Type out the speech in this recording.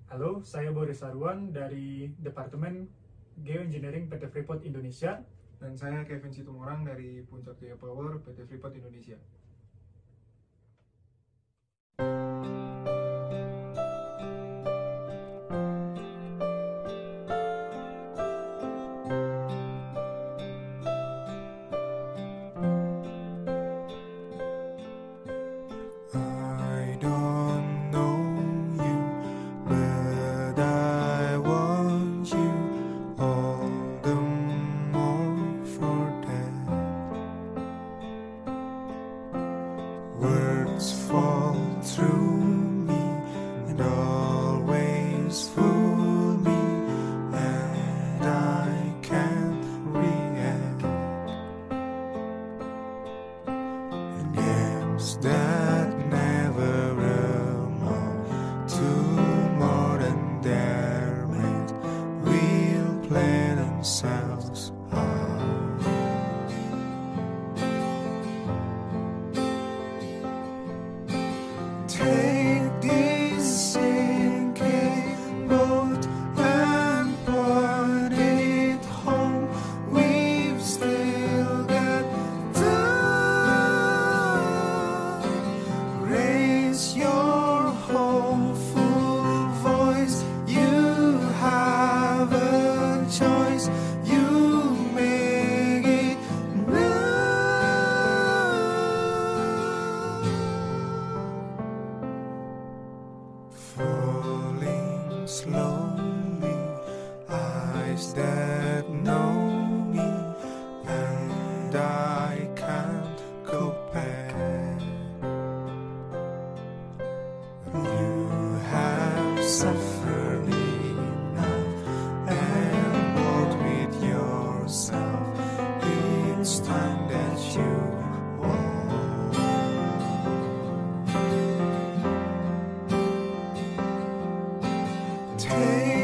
Halo, saya Boris Arwan dari Departemen Geoengineering PT Freeport Indonesia. Dan saya Kevin Situmorang dari Puncak Jaya Power PT Freeport Indonesia. I don't know you, but I want you all the more for that. Words fall through me and always fool me, and I can't react. And games that never amount to more than they're meant will play themselves out. Take this sinking boat and put it home. We've still got time. Raise your hopeful voice. You have a choice. You make it now. Falling slowly, eyes that know me, and I can't go back. You have suffered enough and walked with yourself. It's time that you walk. Take